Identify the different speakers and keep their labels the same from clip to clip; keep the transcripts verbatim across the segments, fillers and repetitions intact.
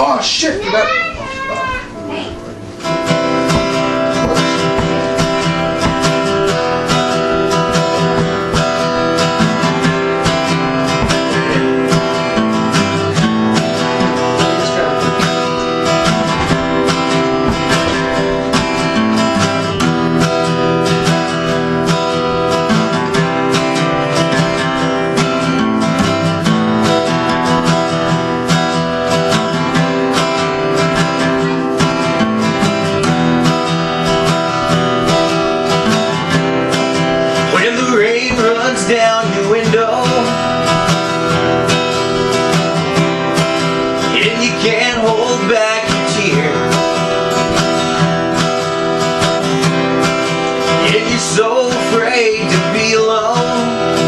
Speaker 1: Oh shit! That.
Speaker 2: Down your window and you can't hold back your tear, and you're so afraid to be alone.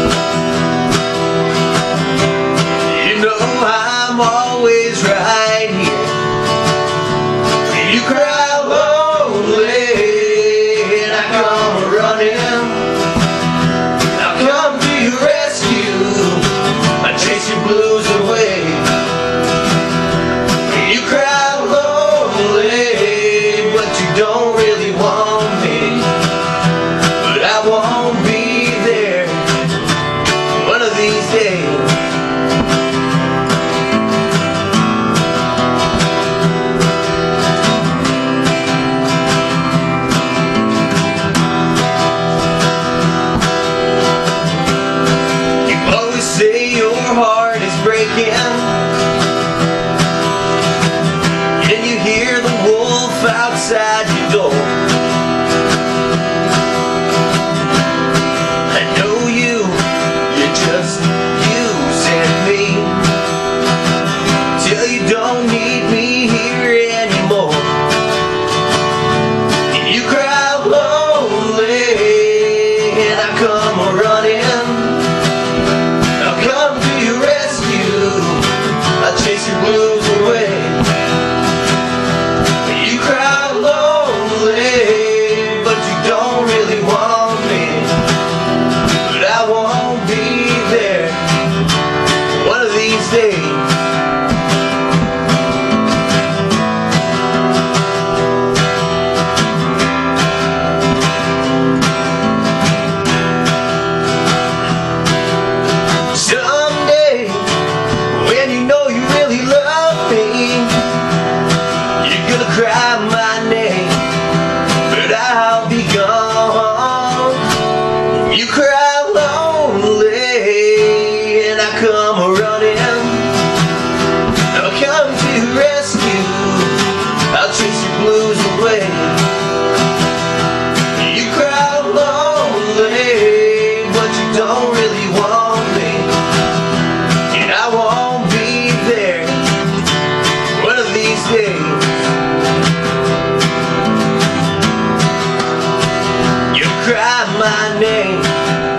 Speaker 2: You know I'm always right here, and you cry lonely and I come running. Chase your blues away. You cry lonely, but you don't really want me. But I won't be there one of these days. You always say your heart is breaking, and you hear the wolf outside your door. I know you, you're just using me till you don't need me here anymore. And you cry lonely and I come running. Chase your blues away. You cry lonely, but you don't really want me. But I won't be there one of these days. Someday, when you know you really love me, you're gonna cry my name, but I'll be gone. You cry lonely and I come running. I'll come to your rescue, I'll chase your blues away. You cry lonely, but you don't really want me, and I won't be there one of these days. You cry my name,